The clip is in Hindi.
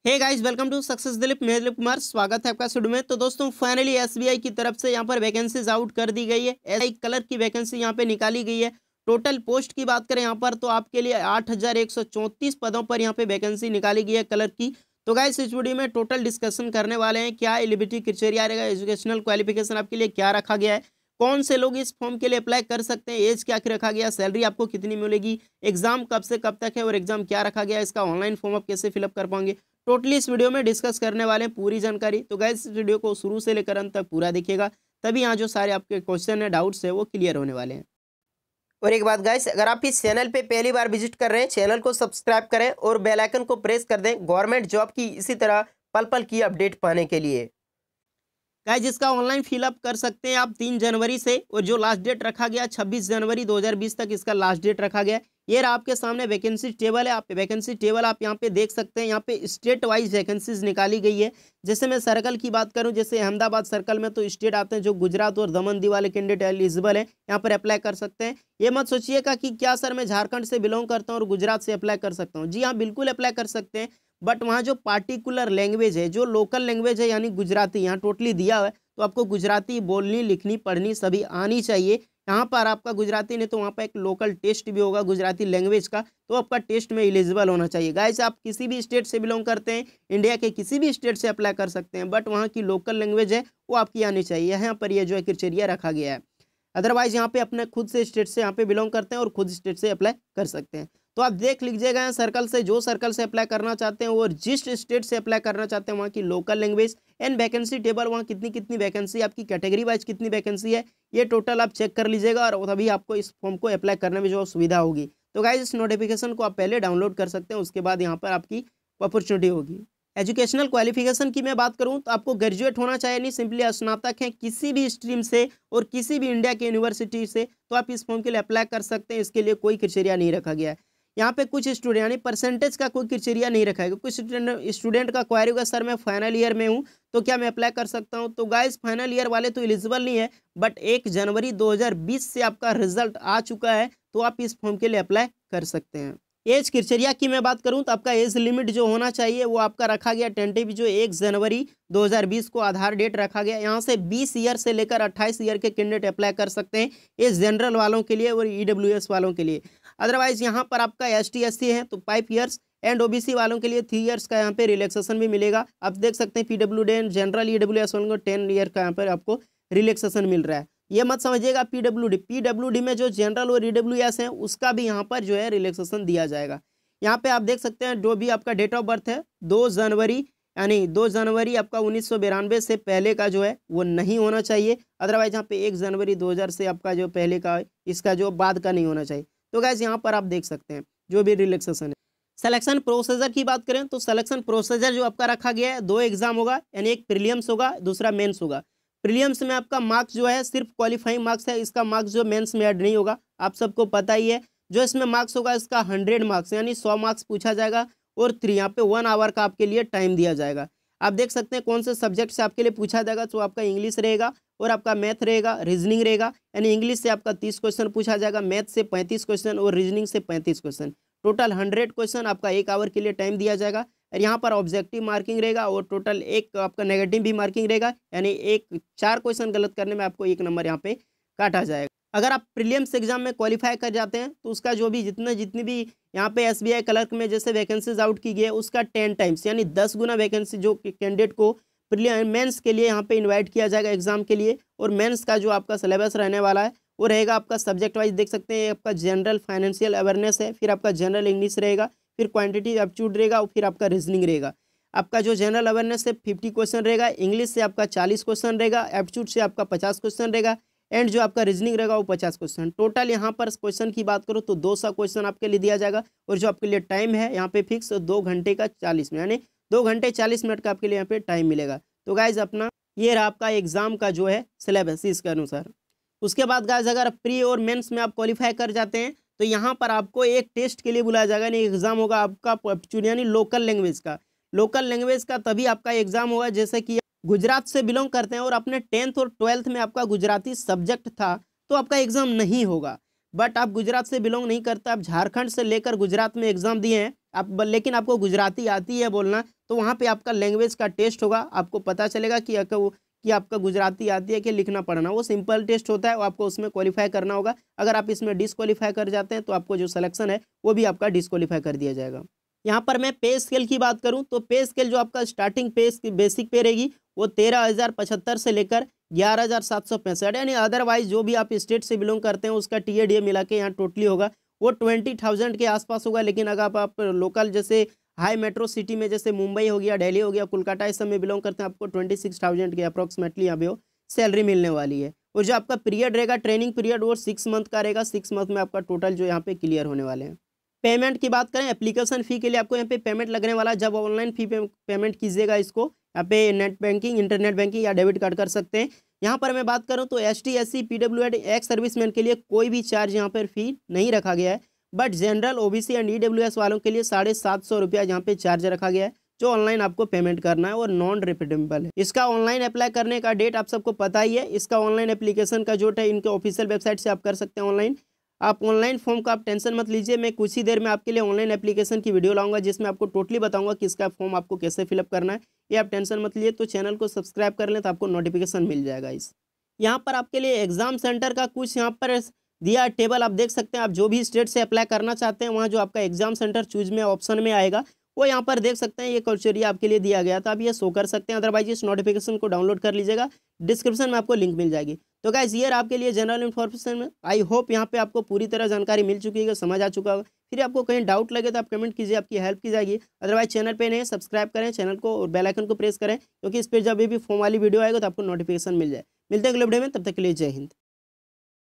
Hey guys, welcome to success Dilip. मैं दिलीप कुमार, स्वागत है आपका स्टूडियो में। तो दोस्तों, फाइनली एसबीआई की तरफ से यहाँ पर वैकेंसीज आउट कर दी गई है। एसआई कलर की वैकेंसी यहाँ पे निकाली गई है। टोटल पोस्ट की बात करें यहाँ पर, तो आपके लिए 8134 पदों पर यहाँ पे वैकेंसी निकाली गई है कलर की। तो गाइस, इस वीडियो में टोटल डिस्कशन करने वाले हैं, क्या एलिजिबिलिटी क्राइटेरिया रहेगा, एजुकेशनल क्वालिफिकेशन आपके लिए क्या रखा गया है, कौन से लोग इस फॉर्म के लिए अप्लाई कर सकते हैं, एज क्या रखा गया, सैलरी आपको कितनी मिलेगी, एग्जाम कब से कब तक है और एग्जाम क्या रखा गया है, इसका ऑनलाइन फॉर्म आप कैसे फिलअप कर पाएंगे, टोटली इस वीडियो में डिस्कस करने वाले हैं पूरी जानकारी। तो गाइस, इस वीडियो को शुरू से लेकर अंत तक पूरा देखिएगा, तभी यहाँ जो सारे आपके क्वेश्चन है, डाउट्स है, वो क्लियर होने वाले हैं। और एक बात गाइस, अगर आप इस चैनल पे पहली बार विजिट कर रहे हैं, चैनल को सब्सक्राइब करें और बेल आइकन को प्रेस कर दें गवर्नमेंट जॉब की इसी तरह पल पल की अपडेट पाने के लिए। गाइस, जिसका ऑनलाइन फिलअप कर सकते हैं आप 3 जनवरी से, और जो लास्ट डेट रखा गया 26 जनवरी 2020 तक इसका लास्ट डेट रखा गया। ये रहा आपके सामने वैकेंसी टेबल है। आप वैकेंसी टेबल आप यहाँ पे देख सकते हैं। यहाँ पे स्टेट वाइज वैकेंसीज निकाली गई है। जैसे मैं सर्कल की बात करूँ, जैसे अहमदाबाद सर्कल में तो स्टेट आते हैं जो गुजरात और दमन दीव वाले कैंडिडेट एलिजिबल है, यहाँ पर अप्लाई कर सकते हैं। ये मत सोचिएगा कि क्या सर मैं झारखंड से बिलोंग करता हूँ और गुजरात से अप्लाई कर सकता हूँ। जी हाँ, बिल्कुल अप्लाई कर सकते हैं, बट वहाँ जो पार्टिकुलर लैंग्वेज है, जो लोकल लैंग्वेज है, यानी गुजराती यहाँ टोटली दिया हुआ है, तो आपको गुजराती बोलनी, लिखनी, पढ़नी सभी आनी चाहिए। यहाँ पर आपका गुजराती नहीं तो वहाँ पर एक लोकल टेस्ट भी होगा गुजराती लैंग्वेज का, तो आपका टेस्ट में एलिजिबल होना चाहिए। गाइस, आप किसी भी स्टेट से बिलोंग करते हैं, इंडिया के किसी भी स्टेट से अप्लाई कर सकते हैं, बट वहाँ की लोकल लैंग्वेज है वो आपकी आनी चाहिए। यहाँ पर ये जो है क्राइटेरिया रखा गया है। अदरवाइज यहाँ पे अपने खुद से स्टेट से यहाँ पे बिलोंग करते हैं और खुद स्टेट से अप्लाई कर सकते हैं। तो आप देख लीजिएगा यहाँ सर्कल से, जो सर्कल से अप्लाई करना चाहते हैं और जिस स्टेट से अप्लाई करना चाहते हैं वहाँ की local language and vacancy table, वहाँ कितनी कितनी वैकेंसी, आपकी कैटेगरी वाइज कितनी वैकेंसी है, ये टोटल आप चेक कर लीजिएगा और तभी आपको इस फॉर्म को अप्लाई करने में जो सुविधा होगी। तो गाइस, इस नोटिफिकेशन को आप पहले डाउनलोड कर सकते हैं, उसके बाद यहाँ पर आपकी अपॉर्चुनिटी होगी। एजुकेशनल क्वालिफिकेशन की मैं बात करूं तो आपको ग्रेजुएट होना चाहिए, नहीं सिंपली स्नातक हैं किसी भी स्ट्रीम से और किसी भी इंडिया की यूनिवर्सिटी से, तो आप इस फॉर्म के लिए अप्लाई कर सकते हैं। इसके लिए कोई क्राइटेरिया नहीं रखा गया है। यहाँ पे कुछ स्टूडेंट यानी परसेंटेज का कोई क्राइटेरिया नहीं रखा है। कुछ स्टूडेंट का क्वारी होगा, सर मैं फाइनल ईयर में हूँ तो क्या मैं अप्लाई कर सकता हूँ। तो गाइस, फाइनल ईयर वाले तो एलिजिबल नहीं है, बट 1 जनवरी 2020 से आपका रिजल्ट आ चुका है, तो आप इस फॉर्म के लिए अप्लाई कर सकते हैं। एज क्राइटेरिया की मैं बात करूं तो आपका एज लिमिट जो होना चाहिए वो आपका रखा गया टेंटेटिव, जो 1 जनवरी 2020 को आधार डेट रखा गया। यहाँ से 20 ईयर से लेकर 28 ईयर के कैंडिडेट अप्लाई कर सकते हैं, ये जनरल वालों के लिए और ईडब्ल्यूएस वालों के लिए। अदरवाइज यहाँ पर आपका ST SC है तो 5 ईयर्स, एंड OBC वालों के लिए 3 ईयर्स का यहाँ पे रिलैक्सेशन भी मिलेगा। आप देख सकते हैं PWD एंड जनरल EWS वालों को 10 ईयर का यहाँ पर आपको रिलैक्सेशन मिल रहा है। ये मत समझिएगा PWD में जो जनरल और EWS है उसका भी यहाँ पर जो है रिलैक्सेशन दिया जाएगा। यहाँ पे आप देख सकते हैं जो भी आपका डेट ऑफ बर्थ है 2 जनवरी, यानी 2 जनवरी आपका 1992 से पहले का जो है वो नहीं होना चाहिए। अदरवाइज यहाँ पे 1 जनवरी 2000 से आपका जो पहले का इसका जो बाद का नहीं होना चाहिए। तो गैस, यहाँ पर आप देख सकते हैं जो भी रिलैक्सेशन है। सिलेक्शन प्रोसीजर की बात करें तो सिलेक्शन प्रोसीजर जो आपका रखा गया है, 2 एग्जाम होगा, यानी एक प्रीलिम्स होगा, दूसरा मेंस होगा। प्रीलिम्स में आपका मार्क्स जो है सिर्फ क्वालिफाइंग मार्क्स है, इसका मार्क्स जो मेंस में ऐड नहीं होगा, आप सबको पता ही है। जो इसमें मार्क्स होगा इसका 100 मार्क्स यानी 100 मार्क्स पूछा जाएगा, और 3 यहाँ पे 1 आवर का आपके लिए टाइम दिया जाएगा। आप देख सकते हैं कौन से सब्जेक्ट से आपके लिए पूछा जाएगा, तो आपका इंग्लिश रहेगा और आपका मैथ रहेगा, रीजनिंग रहेगा। यानी इंग्लिश से आपका 30 क्वेश्चन पूछा जाएगा, मैथ से 35 क्वेश्चन और रीजनिंग से 35 क्वेश्चन, टोटल 100 क्वेश्चन आपका 1 आवर के लिए टाइम दिया जाएगा। और यहाँ पर ऑब्जेक्टिव मार्किंग रहेगा और टोटल एक आपका नेगेटिव भी मार्किंग रहेगा, यानी 4 क्वेश्चन गलत करने में आपको 1 नंबर यहाँ पे काटा जाएगा। अगर आप प्रीलिम्स एग्जाम में क्वालिफाई कर जाते हैं तो उसका जो भी जितनी भी यहाँ पे SBI क्लर्क में जैसे वैकेंसीज आउट की गई है उसका 10 टाइम्स यानी 10 गुना वैकेंसी जो कैंडिडेट को मेंस के लिए यहाँ पे इनवाइट किया जाएगा एग्जाम के लिए। और मेंस का जो आपका सिलेबस रहने वाला है वो रहेगा आपका सब्जेक्ट वाइज, देख सकते हैं आपका जनरल फाइनेंशियल अवेयरनेस है, फिर आपका जनरल इंग्लिश रहेगा, फिर क्वांटिटी एप्टीट्यूड रहेगा और फिर आपका रीजनिंग रहेगा। आपका जो जनरल अवेयरनेस से 50 क्वेश्चन रहेगा, इंग्लिश से आपका 40 क्वेश्चन रहेगा, एप्टीट्यूड से आपका 50 क्वेश्चन रहेगा, एंड जो आपका रीजनिंग रहेगा वो 50 क्वेश्चन। टोटल यहाँ पर क्वेश्चन की बात करो तो 200 क्वेश्चन आपके लिए दिया जाएगा, और जो आपके लिए टाइम है यहाँ पे फिक्स 2 घंटे का 40 मिनट, यानी 2 घंटे 40 मिनट का आपके लिए यहाँ पे टाइम मिलेगा। तो गाइज, अपना ये रहा आपका एग्जाम का जो है सिलेबस इसके अनुसार। उसके बाद गाइज, अगर प्री और मेंस में आप क्वालिफाई कर जाते हैं तो यहाँ पर आपको एक टेस्ट के लिए बुलाया जाएगा, यानी एग्जाम होगा आपका एप्टीट्यूड यानी लोकल लैंग्वेज का। लोकल लैंग्वेज का तभी आपका एग्जाम होगा जैसे कि गुजरात से बिलोंग करते हैं और अपने 10th और 12th में आपका गुजराती सब्जेक्ट था तो आपका एग्जाम नहीं होगा। बट आप गुजरात से बिलोंग नहीं करते, आप झारखंड से लेकर गुजरात में एग्जाम दिए हैं, लेकिन आपको गुजराती आती है बोलना, तो वहाँ पे आपका लैंग्वेज का टेस्ट होगा, आपको पता चलेगा कि आपका गुजराती आती है कि लिखना पढ़ना। वो सिंपल टेस्ट होता है, वो आपको उसमें क्वालिफाई करना होगा। अगर आप इसमें डिसक्वालीफाई कर जाते हैं तो आपको जो सिलेक्शन है वो भी आपका डिसक्वालीफाई कर दिया जाएगा। यहाँ पर मैं पे स्केल की बात करूँ तो पे स्केल जो आपका स्टार्टिंग पे बेसिक पे रहेगी वो 13,075 से लेकर 11,765, यानी अदरवाइज जो भी आप स्टेट से बिलोंग करते हैं उसका टीएडीए मिला के यहाँ टोटली होगा वो 20,000 के आसपास होगा। लेकिन अगर आप लोकल जैसे हाई मेट्रो सिटी में जैसे मुंबई हो गया, दिल्ली हो गया, कोलकाता, इस सब में बिलोंग करते हैं, आपको 26,000 के अप्रॉक्सीमेटली यहाँ पे वो सैलरी मिलने वाली है। और जो आपका पीरियड रहेगा ट्रेनिंग पीरियड वो 6 मंथ का रहेगा। 6 मंथ में आपका टोटल जो यहाँ पे क्लियर होने वाले हैं। पेमेंट की बात करें, एप्लीकेशन फ़ी के लिए आपको यहाँ पे पेमेंट लगने वाला है। जब ऑनलाइन फ़ी पेमेंट कीजिएगा इसको यहाँ पे नेट बैंकिंग, इंटरनेट बैंकिंग या डेबिट कार्ड कर सकते हैं। यहाँ पर मैं बात करूँ तो ST SC PWD ex serviceman के लिए कोई भी चार्ज यहाँ पर फ़ी नहीं रखा गया है। But general OBC and EWS वालों के लिए 750 रुपया यहाँ पे चार्ज रखा गया है, जो ऑनलाइन आपको पेमेंट करना है और नॉन रिफंडेबल है। इसका ऑनलाइन अप्लाई करने का डेट आप सबको पता ही है। इसका ऑनलाइन एप्लीकेशन का जो है इनके ऑफिशियल वेबसाइट से आप कर सकते हैं ऑनलाइन। आप ऑनलाइन फॉर्म का आप टेंशन मत लीजिए, मैं कुछ ही देर में आपके लिए ऑनलाइन एप्लीकेशन की वीडियो लाऊंगा जिसमें आपको टोटली बताऊंगा कि इसका फॉर्म आपको कैसे फिलअप करना है। ये आप टेंशन मत लीजिए। तो चैनल को सब्सक्राइब कर लें तो आपको नोटिफिकेशन मिल जाएगा। यहाँ पर आपके लिए एग्जाम सेंटर का कुछ यहाँ पर दिया टेबल आप देख सकते हैं। आप जो भी स्टेट से अप्लाई करना चाहते हैं वहाँ जो आपका एग्जाम सेंटर चूज में ऑप्शन में आएगा वो यहाँ पर देख सकते हैं। ये क्राइटेरिया आपके लिए दिया गया था, आप ये शो कर सकते हैं। अदरवाइज इस नोटिफिकेशन को डाउनलोड कर लीजिएगा, डिस्क्रिप्शन में आपको लिंक मिल जाएगी। तो गाइस ये आपके लिए जनरल इन्फॉर्मेशन में, आई होप यहाँ पे आपको पूरी तरह जानकारी मिल चुकी है, समझ आ चुका होगा। फिर आपको कहीं डाउट लगे तो आप कमेंट कीजिए, आपकी हेल्प की जाएगी। अदरवाइज चैनल पे नहीं सब्सक्राइब करें चैनल को और बेल आइकन को प्रेस करें, क्योंकि इस पर जब भी फॉर्म वाली वीडियो आएगा तो आपको नोटिफिकेशन मिल जाए। मिलते हैं अगले वीडियो में, तब तक के लिए जय हिंद।